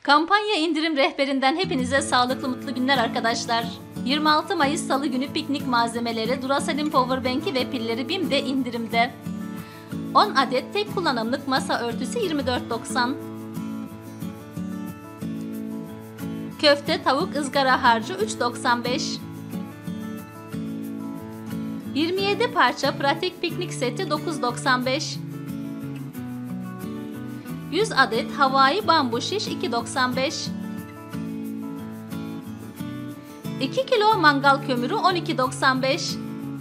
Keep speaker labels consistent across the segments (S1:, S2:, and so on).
S1: Kampanya indirim rehberinden hepinize sağlıklı mutlu günler arkadaşlar. 26 Mayıs Salı günü piknik malzemeleri, Duracell'in powerbank'i ve pilleri BİM'de indirimde. 10 adet tek kullanımlık masa örtüsü 24.90. Köfte tavuk ızgara harcı 3.95. 27 parça pratik piknik seti 9.95. 100 adet havai bambu şiş 2.95. 2 kilo mangal kömürü 12.95.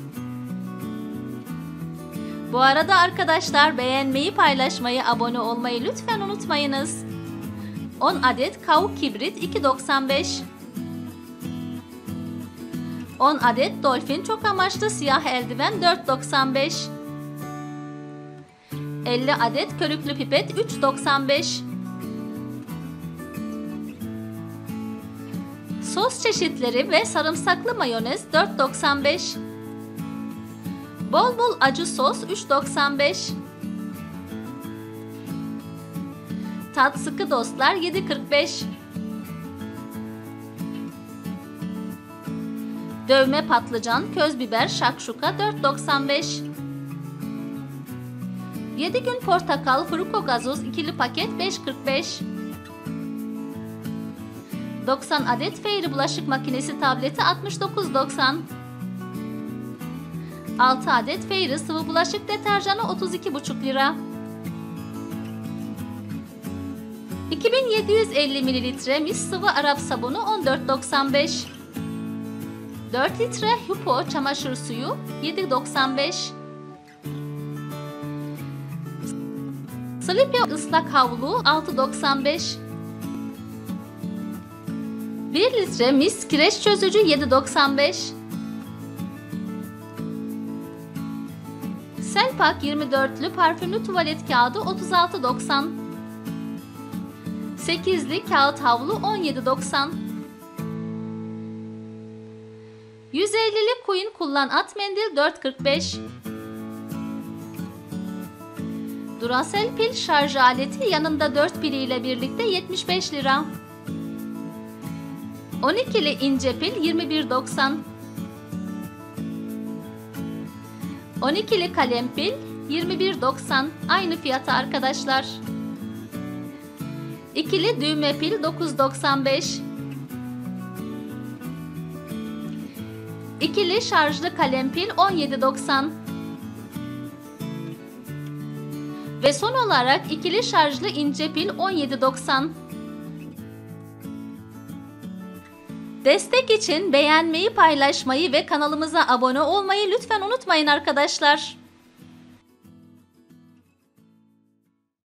S1: Bu arada arkadaşlar, beğenmeyi, paylaşmayı, abone olmayı lütfen unutmayınız. 10 adet kav kibrit 2.95. 10 adet dolfin çok amaçlı siyah eldiven 4.95. 50 adet körüklü pipet 3.95. Sos çeşitleri ve sarımsaklı mayonez 4.95. Bol bol acı sos 3.95. Tat sıkı dostlar 7.45. Dövme patlıcan, köz biber, şakşuka 4.95. 7 gün portakal, fruko gazoz ikili paket 5.45. 90 adet Fairy bulaşık makinesi tableti 69.90. 6 adet Fairy sıvı bulaşık deterjanı 32,5 lira. 2750 ml mis sıvı Arap sabunu 14.95. 4 litre Hupo çamaşır suyu 7.95. Sleepy ıslak havlu 6.95. 1 litre mis kireç çözücü 7.95. Selpak 24'lü parfümlü tuvalet kağıdı 36.90. 8'li kağıt havlu 17.90. 150'li Queen kullan at mendil 4.45. Duracell pil şarj aleti yanında 4 pili ile birlikte 75 lira. 12'li ince pil 21.90. 12'li kalem pil 21.90. Aynı fiyata arkadaşlar. İkili düğme pil 9.95. İkili şarjlı kalem pil 17.90. Ve son olarak ikili şarjlı ince pil 17.90. Destek için beğenmeyi, paylaşmayı ve kanalımıza abone olmayı lütfen unutmayın arkadaşlar.